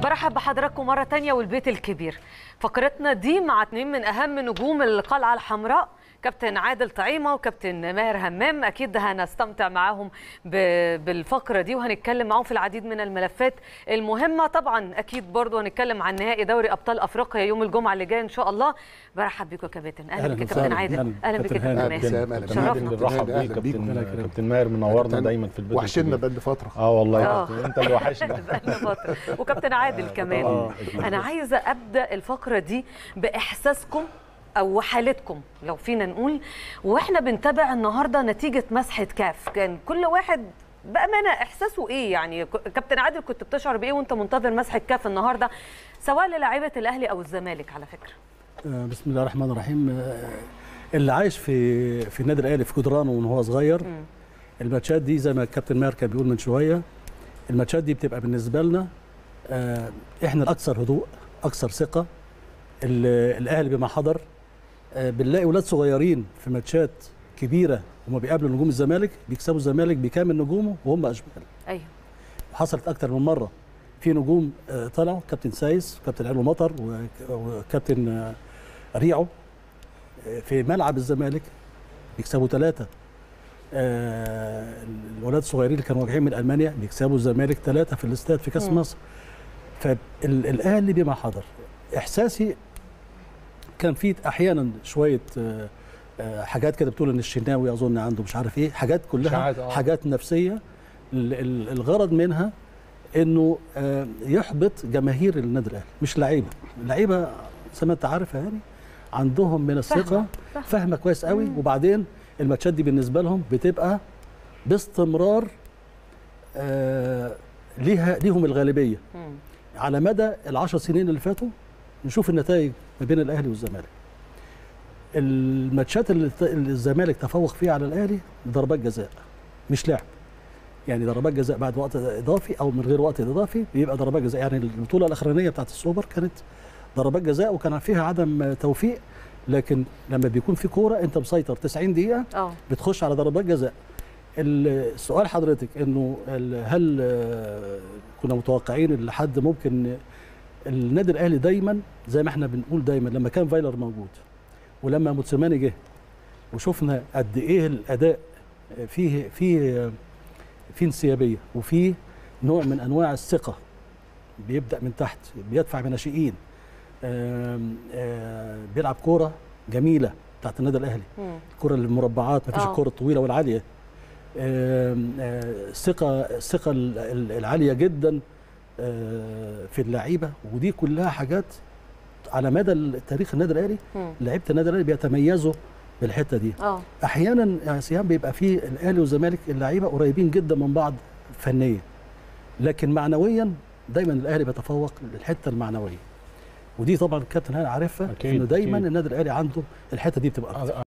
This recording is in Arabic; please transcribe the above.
برحب بحضراتكم مرة تانية والبيت الكبير. فقرتنا دي مع اتنين من أهم نجوم القلعة الحمراء، كابتن عادل طعيمة وكابتن ماهر همام. أكيد هنستمتع معاهم بالفقرة دي وهنتكلم معاهم في العديد من الملفات المهمة. طبعا أكيد برضو هنتكلم عن نهائي دوري أبطال أفريقيا يوم الجمعة اللي جاي إن شاء الله. برحب بيكم يا كابتن. أهلا بك يا كابتن عادل. أهلا بك يا كابتن ماهر. شرفنا. بنرحب بيك كابتن ماهر، منورنا دايما في البيت. وحشنا بقى فترة. والله انت اللي وحشنا بقالنا فترة. وكابتن عادل كمان. أنا عايزة أبدأ الفقرة دي بإحساسكم أو حالتكم لو فينا نقول، واحنا بنتابع النهارده نتيجة مسحة كاف. كان كل واحد بأمانة إحساسه إيه؟ يعني كابتن عادل كنت بتشعر بإيه وأنت منتظر مسحة كاف النهارده سواء للاعيبة الأهلي أو الزمالك على فكرة؟ بسم الله الرحمن الرحيم. اللي عايش في النادي الأهلي في جدرانه وهو هو صغير، الماتشات دي زي ما الكابتن ماهر كان بيقول من شوية، الماتشات دي بتبقى بالنسبة لنا احنا الأكثر هدوء، أكثر ثقة. الأهلي بما حضر بنلاقي ولاد صغيرين في ماتشات كبيره وما بيقابلوا نجوم الزمالك بيكسبوا الزمالك بكامل نجومه وهم اشبال. ايوه، حصلت اكتر من مره. في نجوم طلعوا، كابتن سايس وكابتن علو مطر وكابتن ريعو في ملعب الزمالك بيكسبوا 3. الولاد الصغيرين اللي كانوا راجعين من المانيا بيكسبوا الزمالك 3 في الاستاد في كاس مصر. فالاهلي بما حضر، احساسي كان في احيانا شويه حاجات كده بتقول ان الشناوي اظن عنده مش عارف ايه، حاجات كلها حاجات نفسيه. الغرض منها انه يحبط جماهير النادي الاهلي، مش لعيبه. اللعيبه زي ما انت عارف يعني عندهم من الثقه، فاهمه كويس قوي. وبعدين الماتشات دي بالنسبه لهم بتبقى باستمرار ليهم الغالبيه. على مدى ال10 سنين اللي فاتوا نشوف النتائج ما بين الاهلي والزمالك. الماتشات اللي الزمالك تفوق فيها على الاهلي ضربات جزاء مش لعب. يعني ضربات جزاء بعد وقت اضافي او من غير وقت اضافي بيبقى ضربات جزاء. يعني البطوله الاخرانيه بتاعت السوبر كانت ضربات جزاء وكان فيها عدم توفيق، لكن لما بيكون في كوره انت مسيطر 90 دقيقه بتخش على ضربات جزاء. السؤال حضرتك انه هل كنا متوقعين لحد ممكن النادي الاهلي دايما زي ما احنا بنقول دايما لما كان فايلر موجود ولما موتسيماني جه وشفنا قد ايه الاداء فيه انسيابيه وفيه نوع من انواع الثقه، بيبدا من تحت، بيدفع بناشئين، بيلعب كوره جميله بتاعت النادي الاهلي، الكوره المربعات ما فيش الكوره الطويله والعاليه، الثقه العاليه جدا في اللعيبه. ودي كلها حاجات على مدى تاريخ النادي الاهلي لعيبه النادي الاهلي بيتميزوا بالحته دي. احيانا يا سيام بيبقى في الاهلي والزمالك اللعيبه قريبين جدا من بعض فنيا، لكن معنويا دايما الاهلي بيتفوق للحته المعنويه. ودي طبعا الكابتن هاني عارفها انه دايما النادي الاهلي عنده الحته دي بتبقى